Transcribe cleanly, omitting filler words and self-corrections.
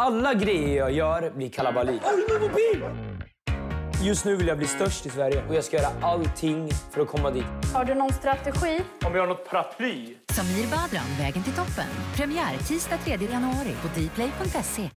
Alla grejer jag gör blir kalabalik. Har du min mobil? Just nu vill jag bli störst i Sverige och jag ska göra allting för att komma dit. Har du någon strategi? Om jag har något paraply? Samir Badran, Vägen till toppen. Premiär tisdag 3 januari på dplay.se.